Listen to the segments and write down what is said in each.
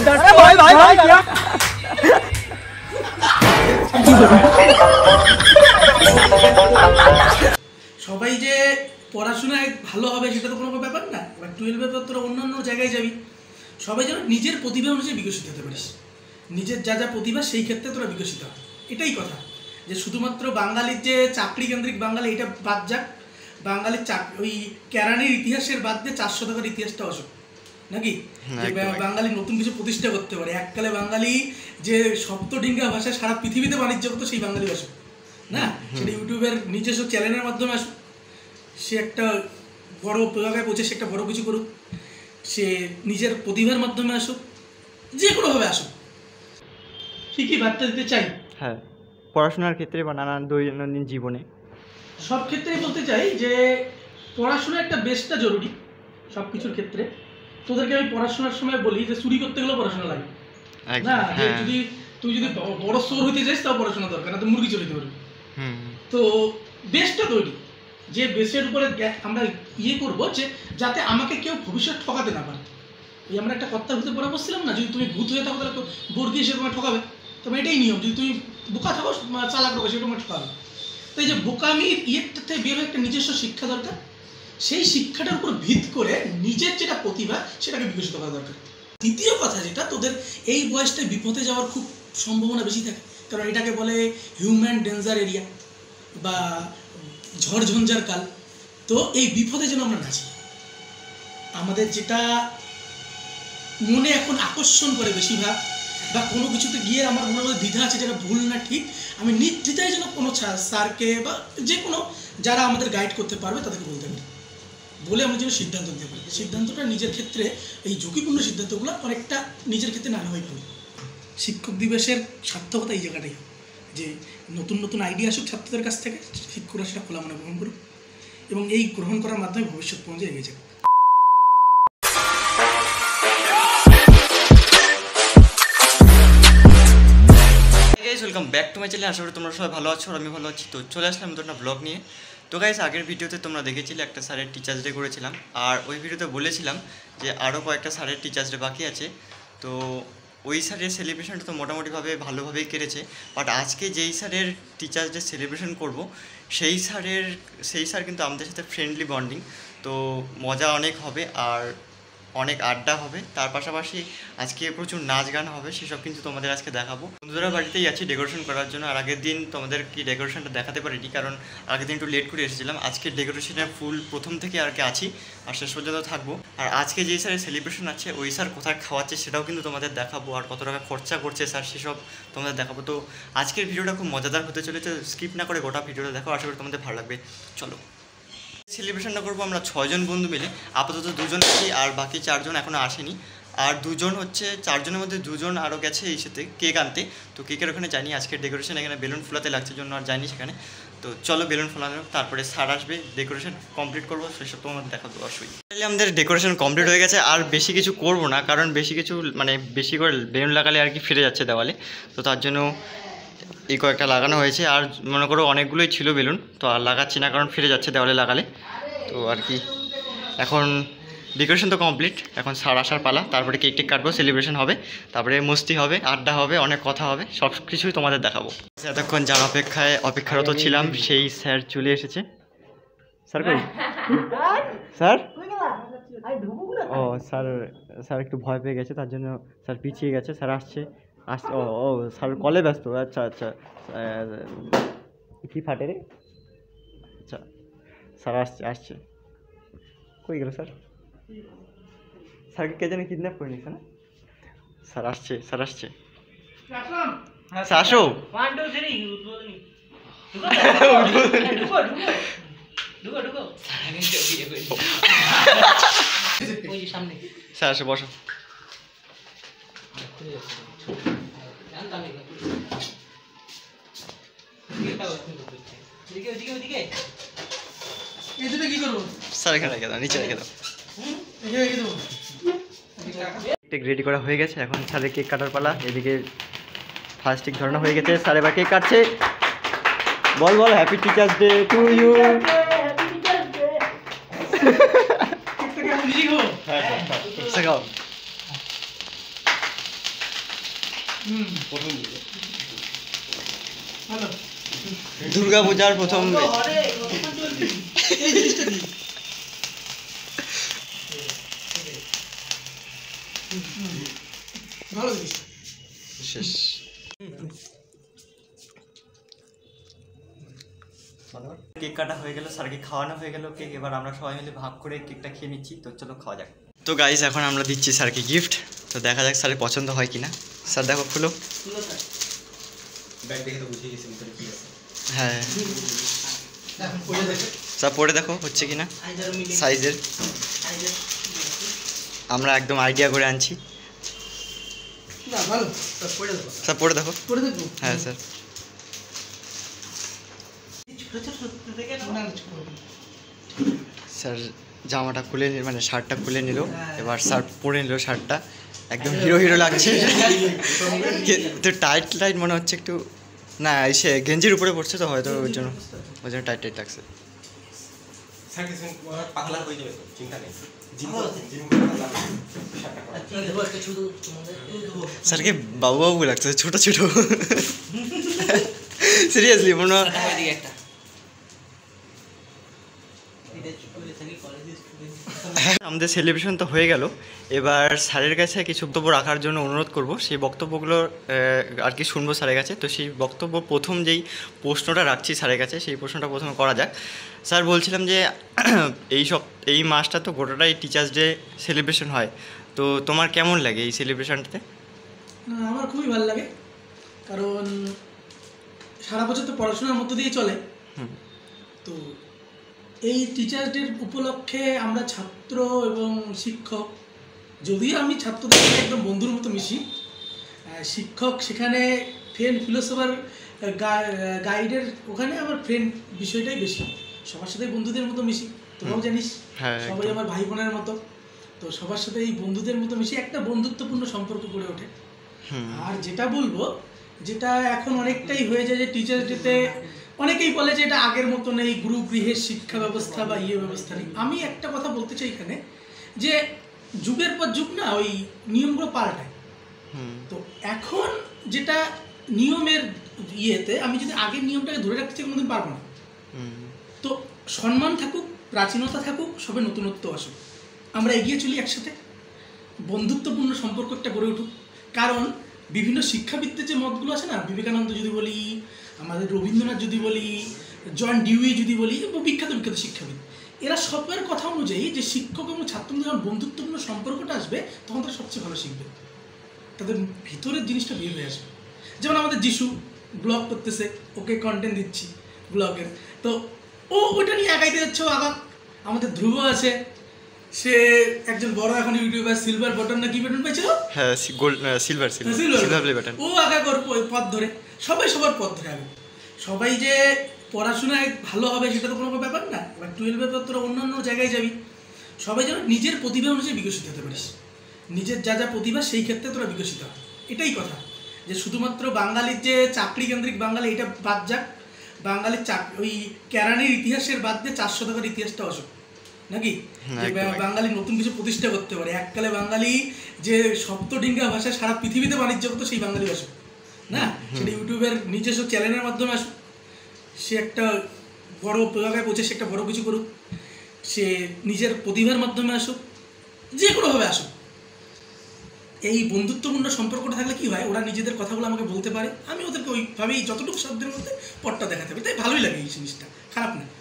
ভাই ভাই ভাই সবাই যে পড়াশোনায় ভালো হবে সেটা তো কোনো ব্যাপার না। এবার 12-এর পর তোরা অন্যান্য জায়গায় যাবি, সবাই যেন নিজের প্রতিভা অনুযায়ী বিকশিত হতে পারিস, নিজের যা যা প্রতিভা সেই ক্ষেত্রে তোরা বিকশিত হয়, এটাই কথা। যে শুধুমাত্র বাঙালির যে চাকরি কেন্দ্রিক বাঙালি এটা বাদ যাক, বাঙালির ওই কেরানির ইতিহাসের বাদ দিয়ে 400 শতকের ইতিহাসটা অসুখ নাকি, বাঙালি নতুন কিছু প্রতিষ্ঠা করতে পারে। এককালে বাঙালি যে সপ্তডিঙ্গা ভাষায় সারা পৃথিবীতে বাণিজ্য করতো সেই বাঙালি আসুক না, সেটা ইউটিউবের নিজস্ব চ্যানেলের মাধ্যমে আসুক, সে একটা বড় জায়গায় পৌঁছে সে একটা বড় কিছু করুক, সে নিজের প্রতিভার মাধ্যমে আসুক, যে কোনোভাবে আসুক। ঠিকই বার্তা দিতে চাই। হ্যাঁ, পড়াশোনার ক্ষেত্রে বা নানান দৈনন্দিন জীবনে সব ক্ষেত্রেই বলতে চাই যে পড়াশোনা একটা বেশটা জরুরি সব কিছুর ক্ষেত্রে। তোদেরকে আমি পড়াশোনার সময় বলি যে চুরি করতে গেলেও পড়াশোনা লাগে না, যদি তুই যদি বড় চোর হইতে যাস তাও পড়াশোনা দরকার, না তো মুরগি চোর হইতে পারবি। তো বেশটা তৈরি, যে বেসের উপরে আমরা করবো যে যাতে আমাকে কেউ ভবিষ্যৎ ঠকাতে না পারে। এই আমরা একটা কর্তার ভূতে পড়া বসছিলাম না, যদি তুমি ভূত হয়ে থাকো তাহলে বর্গি এসে তোমায় ঠকাবে, তবে এটাই নিয়ম। যদি তুমি বোকা থাকো চালাক রকম সেটা তোমায় ঠকাবে। তো এই যে বোকামির থেকে বের হয়ে একটা নিজস্ব শিক্ষা দরকার, সেই শিক্ষাটার উপর ভিত করে নিজের যেটা প্রতিভা সেটাকে বিকশিত করা দরকার। দ্বিতীয় কথা যেটা, তোদের এই বয়সটায় বিপদে যাওয়ার খুব সম্ভাবনা বেশি থাকে, কারণ এটাকে বলে হিউম্যান ডেঞ্জার এরিয়া বা ঝড়ঝঞ্ঝার কাল। তো এই বিপদে যেন আমরা নাচি, আমাদের যেটা মনে এখন আকর্ষণ করে বেশিরভাগ, বা কোনো কিছুতে গিয়ে আমার মনের মধ্যে দ্বিধা আছে যেটা ভুল না ঠিক, আমি নির্দ্বিধায় যেন কোনো স্যারকে বা যে কোনো যারা আমাদের গাইড করতে পারবে তাদেরকে বলতে পারি, বলে আমরা যেন সিদ্ধান্ত নিতে পারি। সিদ্ধান্তটা নিজের ক্ষেত্রে, এই ঝুঁকিপূর্ণ সিদ্ধান্তগুলো অনেকটা নিজের ক্ষেত্রে না হয় ভালো। শিক্ষক দিবসের সার্থকতা এই জায়গাটাই, যে নতুন নতুন আইডিয়া আসুক ছাত্রদের কাছ থেকে, শিক্ষকরা সেটা খোলা মনে গ্রহণ করুক এবং এই গ্রহণ করার মাধ্যমে ভবিষ্যৎ পৌঁছে এগিয়ে যাবে। Welcome back to my channel. আশা করি তোমরা সবাই ভালো আছো আর আমি ভালো আছি। তো চলে আসলাম নতুন একটা ব্লগ নিয়ে। তো গাইস, আগের ভিডিওতে তোমরা দেখেছিলে একটা স্যারের টিচার্স ডে করেছিলাম, আর ওই ভিডিওতে বলেছিলাম যে আরও কয়েকটা স্যারের টিচার্স ডে বাকি আছে। তো ওই স্যারের সেলিব্রেশনটা তো মোটামুটিভাবে ভালোভাবেই কেটেছে, বাট আজকে যেই স্যারের টিচার্স ডে সেলিব্রেশন করব সেই স্যার কিন্তু আমাদের সাথে ফ্রেন্ডলি বন্ডিং, তো মজা অনেক হবে আর অনেক আড্ডা হবে। তার পাশাপাশি আজকে প্রচুর নাচ গান হবে, সেসব কিন্তু তোমাদের আজকে দেখাবো। বন্ধুরা বাড়িতেই আছি ডেকোরেশন করার জন্য, আর আগের দিন তোমাদের কি ডেকোরেশনটা দেখাতে পারিনি, কারণ আগের দিন একটু লেট করে এসেছিলাম। আজকে ডেকোরেশনের ফুল প্রথম থেকে আর কি আছি আর শেষ পর্যন্ত থাকবো। আর আজকে যেই স্যারের সেলিব্রেশন আছে ওই স্যার কোথায় খাওয়াচ্ছে সেটাও কিন্তু তোমাদের দেখাবো, আর কত টাকা খরচা করছে স্যার সেসব তোমাদের দেখাবো। তো আজকের ভিডিওটা খুব মজাদার হতে চলেছে, স্কিপ না করে গোটা ভিডিওটা দেখো, আশা করি তোমাদের ভালো লাগবে। চলো, সেলিব্রেশনটা করবো আমরা 6 জন বন্ধু মিলে। আপাতত 2 জন আছি আর বাকি 4 জন এখনও আসেনি, আর 2 জন হচ্ছে 4 জনের মধ্যে 2 জন আরও গেছে এই সাথে কেক আনতে। তো কেকের ওখানে জানি আজকের ডেকোরেশন এখানে বেলুন ফোলাতে লাগছে জন্য আর যাইনি সেখানে। তো চলো বেলুন ফোলানো, তারপরে স্যার আসবে, ডেকোরেশন কমপ্লিট করবো, সেসব তোমাদের দেখাবো অবশ্যই। তাহলে আমাদের ডেকোরেশন কমপ্লিট হয়ে গেছে, আর বেশি কিছু করবো না, কারণ বেশি কিছু বেশি করে বেলুন লাগালে আর কি ফিরে যাচ্ছে দেওয়ালে, তো তার জন্য এই কয়েকটা লাগানো হয়েছে। আর মনে করো অনেকগুলোই ছিল বেলুন, তো আর লাগাচ্ছি না কারণ ফিরে যাচ্ছে দেওয়ালে লাগালে। তো আর কি এখন ডেকোরেশন তো কমপ্লিট, এখন স্যার আসার পালা, তারপরে কেক টেক কাটবো, সেলিব্রেশন হবে, তারপরে মস্তি হবে, আড্ডা হবে, অনেক কথা হবে, সব কিছুই তোমাদের দেখাবো। এতক্ষণ যার অপেক্ষারত ছিলাম সেই স্যার চলে এসেছে। স্যার কই? স্যার ও স্যার একটু ভয় পেয়ে গেছে, তার জন্য স্যার পিছিয়ে গেছে। স্যার আসছে ও স্যার কলে ব্যস্ত। আচ্ছা কি ফাটে রে? আচ্ছা স্যার আসছে। কই গেল স্যার? স্যারকে কে জানি কিডন্যাপ করে নিচ্ছে না? স্যার আসছে স্যার আসো। 1 2 3 উদ্বোধনী ঢুকো ওই সামনে। স্যার আসো, বসো। স্যার এখানে রেখে দাও, নিচে রেখে দাও। কেক রেডি করা হয়ে গেছে, এখন স্যারের কেক কাটার পালা। এদিকে ফার্স্ট কেক ধরানো হয়ে গেছে, স্যার এবার কেক কাটছে। বল happy teachers day to you. প্রথম ভালো দুর্গা পূজার প্রথম এই জিনিসটা কি ভালো জিনিস শেষ। কেক কাটা হয়ে গেল, স্যারকে খাওয়ানো হয়ে গেল কেক। এবার আমরা সবাই মিলে ভাগ করে কেকটা খেয়ে নিচ্ছি। তো চলো খাওয়া যাক। তো গাইস এখন আমরা দিচ্ছি স্যারকে গিফট। তো দেখা যাক স্যারের পছন্দ হয় কিনা। স্যার দেখো খুলো। হ্যাঁ স্যার পরে দেখো হচ্ছে কিনা সাইজের। আমরা একদম আইডিয়া করে আনছি। স্যার পরে দেখো। হ্যাঁ স্যার। স্যার জামাটা খুলে নিল, মানে শার্টটা খুলে নিল। এবার স্যার পরে নিল শার্টটা, একদম হিরো হিরো লাগছে। তো টাইট টাইট মনে হচ্ছে একটু, না এসে গেঞ্জির উপরে পড়ছে তো হয়তো ওই জন্য টাইট টাইট লাগছে। স্যারকে বাবু বাবু লাগছে, ছোট ছোট। সিরিয়াসলি মনে হয় আমাদের সেলিব্রেশন তো হয়ে গেল। এবার স্যারের কাছে কিছু বক্তব্য রাখার জন্য অনুরোধ করব। সেই বক্তব্যগুলো আর কি শুনবো স্যারের কাছে। তো সেই বক্তব্য প্রথম যেই প্রশ্নটা রাখছি স্যারের কাছে, সেই প্রশ্নটা প্রথমে করা যাক। স্যার বলছিলাম যে এই মাসটা তো গোটাটাই টিচার্স ডে সেলিব্রেশন হয়, তো তোমার কেমন লাগে এই সেলিব্রেশনটাতে? আমার খুবই ভালো লাগে, কারণ সারা বছর তো পড়াশোনার মধ্য দিয়ে চলে। তো এই টিচার্স ডে উপলক্ষে আমরা ছাত্র এবং শিক্ষক, যদিও আমি ছাত্রদের সাথে একদম বন্ধুর মতো মিশি, শিক্ষক সেখানে ফ্রেন্ড ফিলোসফার গাইডের ওখানে আমার ফ্রেন্ড বিষয়টাই বেশি। সবার সাথে বন্ধুদের মতো মিশি, তোরাও জানিস সবাই আমার ভাই বোনের মতো। তো সবার সাথে এই বন্ধুদের মতো মিশি একটা বন্ধুত্বপূর্ণ সম্পর্ক গড়ে ওঠে। আর যেটা বলবো, যেটা এখন অনেকটাই হয়ে যায় যে টিচার্স ডেতে অনেকেই বলে যে এটা আগের মতো নেই, গুরু গৃহের শিক্ষা ব্যবস্থা বা ব্যবস্থা নেই। আমি একটা কথা বলতে চাই এখানে, যে যুগের পর যুগ না ওই নিয়মগুলো পাল্টায়। তো এখন যেটা নিয়মের ইয়েতে আমি যদি আগের নিয়মটাকে ধরে রাখতে চাই কোনোদিন পারবো না। তো সম্মান থাকুক, প্রাচীনতা থাকুক, সবে নতুনত্ব আসুক, আমরা এগিয়ে চলি একসাথে, বন্ধুত্বপূর্ণ সম্পর্ক একটা গড়ে উঠুক। কারণ বিভিন্ন শিক্ষাবিদদের যে মতগুলো আছে না, বিবেকানন্দ যদি বলি, আমাদের রবীন্দ্রনাথ যদি বলি, জন ডিউই যদি বলি, বিখ্যাত বিখ্যাত শিক্ষাবিদ, এরা সবার কথা অনুযায়ী যে শিক্ষক এবং ছাত্রদের যখন বন্ধুত্বপূর্ণ সম্পর্কটা আসবে তখন তারা সবচেয়ে ভালো শিখবে, তাদের ভিতরের জিনিসটা বের হয়ে আসবে। যেমন আমাদের যিশু ব্লগ করতেছে, ওকে কন্টেন্ট দিচ্ছি ব্লগের, তো ওটা নিয়ে আগাইতে যাচ্ছে, ও আগাক। আমাদের ধ্রুব আছে, সে একজন বড় এখন ইউটিউবার, সিলভার বাটন না কি বাটন পাইছিল, হ্যাঁ সিলভার বাটন। ও আগে করবো পথ ধরে, সবাই সবার পথ ধরে আগে। সবাই যে পড়াশোনায় ভালো হবে সেটা তো কোনো ব্যাপার না। এবার 12-এর পর তোরা অন্যান্য জায়গায় যাবি, সবাই যেন নিজের প্রতিভা অনুযায়ী বিকশিত হতে পারিস, নিজের যা যা প্রতিভা সেই ক্ষেত্রে তোরা বিকশিত হয়। এটাই কথা, যে শুধুমাত্র বাঙালির যে চাকরি কেন্দ্রিক বাঙালি এটা বাদ যাক, বাঙালির ওই কেরানির ইতিহাসের বাদ দিয়ে 4 শতকের ইতিহাসটা আসুক নাকি, বাঙালি নতুন কিছু প্রতিষ্ঠা করতে পারে। এককালে বাঙালি যে সপ্তডিঙ্গা ভাষায় সারা পৃথিবীতে বাণিজ্য করতো, সেই বাঙালি আসুক না, সেটা ইউটিউবের নিজস্ব চ্যানেলের মাধ্যমে আসুক, সে একটা বড় জায়গায় পৌঁছে সে একটা বড় কিছু করুক, সে নিজের প্রতিভার মাধ্যমে আসুক, যে কোনোভাবে আসুক। এই বন্ধুত্বপূর্ণ সম্পর্কটা থাকলে কি হয়, ওরা নিজেদের কথাগুলো আমাকে বলতে পারে, আমি ওদেরকে ওইভাবেই যতটুকু সাধ্যের মধ্যে পথটা দেখাতে পারি, তাই ভালোই লাগে এই জিনিসটা, খারাপ না।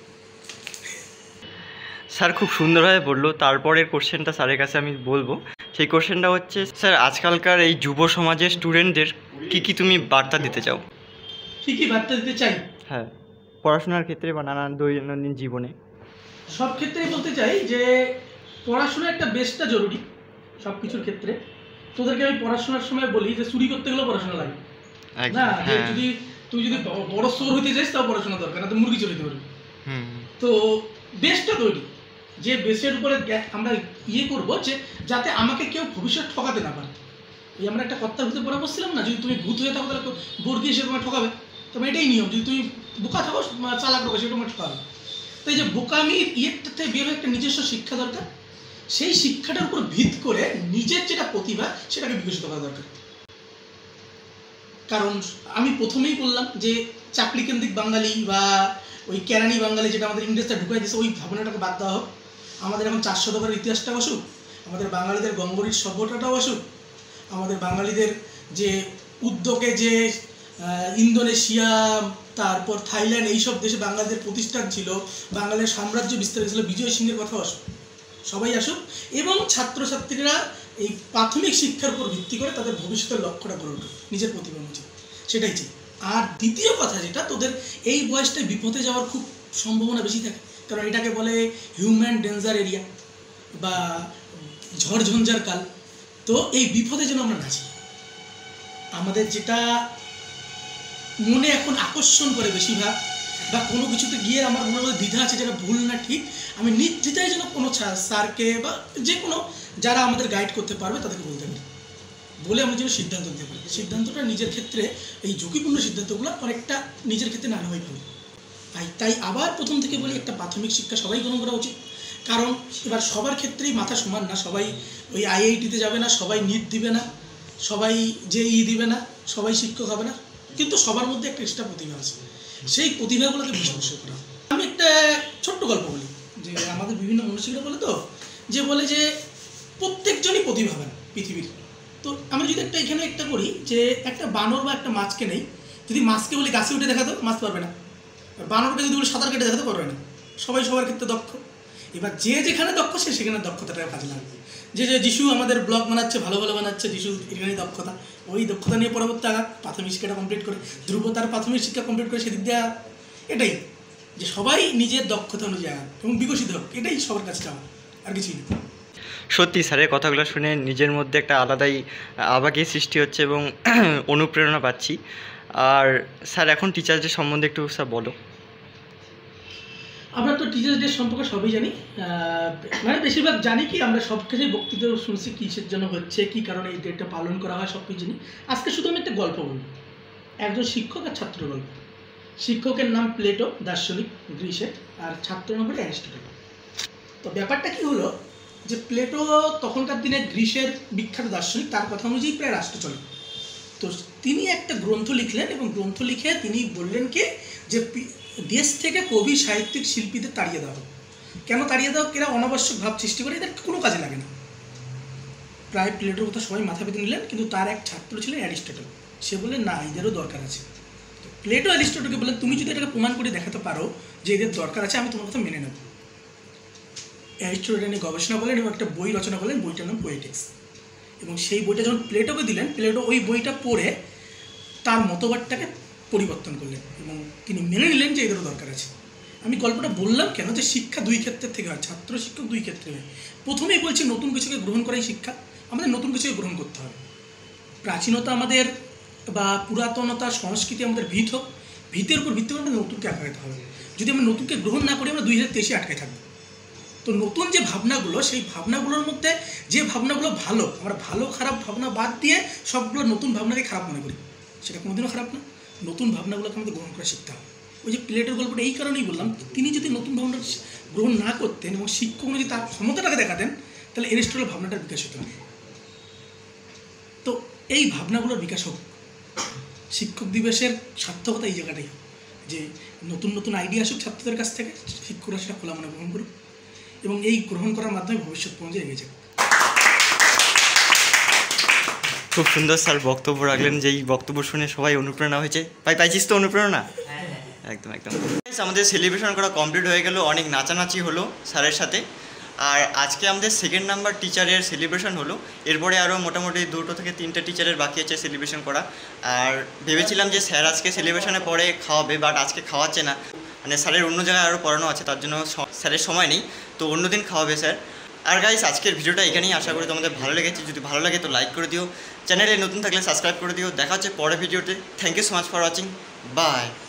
স্যার খুব সুন্দরভাবে বললো। তারপরের কোশ্চেনটা স্যারের কাছে আমি বলবো। সেই কোশ্চেনটা হচ্ছে, স্যার আজকালকার এই যুব সমাজের স্টুডেন্টদের কি তুমি বার্তা দিতে চাও? কি বার্তা দিতে চাই? হ্যাঁ, পড়াশোনার ক্ষেত্রে বা নানান দৈনন্দিন জীবনে সব ক্ষেত্রেই বলতে চাই যে পড়াশোনা একটা বেশটা জরুরি সব কিছুর ক্ষেত্রে। তোদেরকে আমি পড়াশোনার সময় বলি যে চুরি করতে গেলেও পড়াশোনা লাগে না, যদি তুই যদি বড় চোর হইতে চাইস তাও পড়াশোনা দরকার, না তো মুরগি চোর হইতে পারবি। তো বেশটা তৈরি, যে বেসের উপরে আমরা করবো যে যাতে আমাকে কেউ ভবিষ্যৎ ঠকাতে না পারে। এই আমরা একটা কর্তার ভিতরে পড়া বসছিলাম না, যদি তুমি ভূত হয়ে থাকো তাহলে বর্গি এসে তোমায় ঠকাবে, তবে এটাই নিয়ম। যদি তুমি বোকা থাকো চালাক ঠকাবে, সেটা তোমায় ঠকাবে। তো এই যে বোকামির ইয়েটাতে বের হয়ে একটা নিজস্ব শিক্ষা দরকার, সেই শিক্ষাটার উপর ভিত করে নিজের যেটা প্রতিভা সেটাকে বিকশিত করা দরকার। কারণ আমি প্রথমেই বললাম যে চাকরিকেন্দ্রিক বাঙালি বা ওই কেরানি বাঙালি যেটা আমাদের ইংরেজটা ঢুকাই দিয়েছে ওই ভাবনাটাকে বাদ দেওয়া হোক। আমাদের এখন 400 শতকের ইতিহাসটাও আসুক, আমাদের বাঙালিদের গঙ্গরীর সভ্যতাটাও আসুক, আমাদের বাঙালিদের যে উদ্যোগে যে ইন্দোনেশিয়া তারপর থাইল্যান্ড এইসব দেশে বাঙালিদের প্রতিষ্ঠান ছিল, বাঙালির সাম্রাজ্য বিস্তার ছিল, বিজয় সিংহের কথাও আসুক, সবাই আসুক এবং ছাত্রছাত্রীরা এই প্রাথমিক শিক্ষার উপর ভিত্তি করে তাদের ভবিষ্যতের লক্ষ্যটা গড়ে উঠুক নিজের প্রতিভা অনুযায়ী, সেটাই চাই। আর দ্বিতীয় কথা যেটা, তোদের এই বয়সটায় বিপদে যাওয়ার খুব সম্ভাবনা বেশি থাকে, কারণ এটাকে বলে হিউম্যান ডেঞ্জার এরিয়া বা ঝড়ঝঞ্ঝার কাল। তো এই বিপদে যেন আমরা না যাই। আমাদের যেটা মনে এখন আকর্ষণ করে বেশিরভাগ বা কোনো কিছুতে গিয়ে আমার মনের মধ্যে দ্বিধা আছে যেটা ভুল না ঠিক, আমি নির্দ্বিধায় যেন কোনো স্যারকে বা যে কোনো যারা আমাদের গাইড করতে পারবে তাদেরকে বলতে পারি, বলে আমি যেন সিদ্ধান্ত নিতে পারি। সিদ্ধান্তটা নিজের ক্ষেত্রে এই ঝুঁকিপূর্ণ সিদ্ধান্তগুলো অনেকটা নিজের ক্ষেত্রে না নেওয়াই ভালো। তাই আবার প্রথম থেকে বলি, একটা প্রাথমিক শিক্ষা সবাই গ্রহণ করা উচিত। কারণ এবার সবার ক্ষেত্রেই মাথা সমান না, সবাই ওই আইআইটিতে যাবে না, সবাই নিট দিবে না, সবাই জেই দিবে না, সবাই শিক্ষক হবে না, কিন্তু সবার মধ্যে একটা এক্সট্রা প্রতিভা আছে, সেই প্রতিভাগুলোকে বিকশিত করা। আমি একটা ছোট্ট গল্প বলি যে আমাদের বিভিন্ন মনীষীরা বলে তো, যে বলে যে প্রত্যেকজনই প্রতিভাবান পৃথিবীর। তো আমি যদি এখানে একটা করি যে একটা বানর বা একটা মাছকে নেই, যদি মাছকে বলি গাছে উঠে দেখাতো, মাছ পারবে না। বানরকে যদি বলি সাঁতার কেটে দেখাতে পারবে না। সবাই সবার ক্ষেত্রে দক্ষ। এবার যে যেখানে দক্ষ সে সেখানে দক্ষতাটা কাজে লাগবে। যে যিশু আমাদের ব্লগ বানাচ্ছে, ভালো ভালো বানাচ্ছে, যিশু এখানে দক্ষতা, ওই দক্ষতা নিয়ে পরবর্তী আঘাত প্রাথমিক শিক্ষাটা কমপ্লিট করে, ধ্রুব তার প্রাথমিক শিক্ষা কমপ্লিট করে সেদিক দিয়ে এটাই যে সবাই নিজের দক্ষতা অনুযায়ী আঘাত এবং বিকশিত হোক, এটাই সবার কাছে চাওয়া, আর কিছুই না। সত্যি স্যারের কথাগুলো শুনে নিজের মধ্যে একটা আলাদাই আবেগের সৃষ্টি হচ্ছে এবং অনুপ্রেরণা পাচ্ছি। আর স্যার এখন টিচারদের সম্বন্ধে একটু স্যার বলো। আমরা তো টিচার্স ডে সম্পর্কে সবই জানি, মানে বেশিরভাগ জানি কি আমরা সব কিছুই বক্তৃতা শুনছি কিসের জন্য হচ্ছে, কী কারণে এই ডেটটা পালন করা হয়, সব কিছু জানি। আজকে শুধু আমি একটা গল্প বলব, একজন শিক্ষক আর ছাত্রের গল্প। শিক্ষকের নাম প্লেটো, দার্শনিক গ্রিসের, আর ছাত্রের নাম হলো অ্যারিস্টটল। তো ব্যাপারটা কি হলো যে প্লেটো তখনকার দিনে গ্রিসের বিখ্যাত দার্শনিক, তার কথা অনুযায়ী প্রায় রাষ্ট্র চলে। তো তিনি একটা গ্রন্থ লিখলেন এবং গ্রন্থ লিখে তিনি বললেন কি যে দেশ থেকে কবি, সাহিত্যিক, শিল্পীদের তাড়িয়ে দেওয়া হোক। কেন তাড়িয়ে দেওয়া হোক? এরা অনাবশ্যক ভাব সৃষ্টি করে, এদের কোনো কাজে লাগে না। প্রায় প্লেটোর কথা সবাই মাথা পেতে নিলেন, কিন্তু তার এক ছাত্র ছিলেন অ্যারিস্টটল। সে বললেন না, এদেরও দরকার আছে। প্লেটো অ্যারিস্টটলকে বললেন তুমি যদি এটাকে প্রমাণ করে দেখাতে পারো যে এদের দরকার আছে, আমি তোমার কথা মেনে নেব। অ্যারিস্টটল এটা নিয়ে গবেষণা করলেন এবং একটা বই রচনা করলেন, বইটার নাম পোয়েটিক্স। এবং সেই বইটা যখন প্লেটোকে দিলেন, প্লেটো ওই বইটা পড়ে তার মতবাদটাকে পরিবর্তন করলেন এবং তিনি মেনে নিলেন যে এদেরও দরকার আছে। আমি গল্পটা বললাম কেন, যে শিক্ষা দুই ক্ষেত্রের থেকে হয়, ছাত্র শিক্ষক দুই ক্ষেত্রে হয়। প্রথমেই বলছি নতুন কিছুকে গ্রহণ করাই শিক্ষা, আমাদের নতুন কিছুকে গ্রহণ করতে হবে। প্রাচীনতা আমাদের বা পুরাতনতা, সংস্কৃতি আমাদের ভিত হোক, ভিতের উপর ভিত্তি করে আমাদের নতুনকে আটকাতে হবে। যদি আমরা নতুনকে গ্রহণ না করি, আমরা 2023 আটকায় থাকবো। তো নতুন যে ভাবনাগুলো, সেই ভাবনাগুলোর মধ্যে যে ভাবনাগুলো ভালো, আমরা ভালো খারাপ ভাবনা বাদ দিয়ে সবগুলো নতুন ভাবনাকে খারাপ মনে করি, সেটা কোনোদিনও খারাপ না। নতুন ভাবনাগুলোকে আমাদের গ্রহণ করে শিখতে হবে। ওই যে প্লেটোর গল্পটা এই কারণেই বললাম, তিনি যদি নতুন ভাবনা গ্রহণ না করতেন এবং শিক্ষক যদি তার ক্ষমতাটাকে দেখাতেন, তাহলে অ্যারিস্টটলের ভাবনাটার বিকাশ হতো না। তো এই ভাবনাগুলোর বিকাশ হোক। শিক্ষক দিবসের সার্থকতা এই জায়গাটাই, যে নতুন নতুন আইডিয়া আসুক ছাত্রদের কাছ থেকে, শিক্ষকরা সেটা খোলা মনে গ্রহণ করুক এবং এই গ্রহণ করার মাধ্যমে ভবিষ্যৎ পৌঁছে এগিয়ে যাবে। খুব সুন্দর স্যার বক্তব্য রাখলেন, যেই বক্তব্য শুনে সবাই অনুপ্রেরণা হয়েছে। পাইছিস তো অনুপ্রেরণা? একদম একদম। আমাদের সেলিব্রেশন করা কমপ্লিট হয়ে গেল, অনেক নাচানাচি হলো স্যারের সাথে। আর আজকে আমাদের সেকেন্ড নাম্বার টিচারের সেলিব্রেশন হলো। এরপরে আরও মোটামুটি 2 থেকে 3টে টিচারের বাকি আছে সেলিব্রেশন করা। আর ভেবেছিলাম যে স্যার আজকে সেলিব্রেশনে পরে খাওয়াবে, বাট আজকে খাওয়াচ্ছে না, মানে স্যারের অন্য জায়গায় আরও পড়ানো আছে, তার জন্য স্যারের সময় নেই, তো অন্যদিন খাওয়াবে স্যার। আর গাইস, আজকের ভিডিওটা এখানেই, আশা করি তোমাদের ভালো লেগেছে। যদি ভালো লাগে তো লাইক করে দিও, চ্যানেলে নতুন থাকলে সাবস্ক্রাইব করে দিও। দেখা হচ্ছে পরের ভিডিওতে। Thank you so much for watching, by.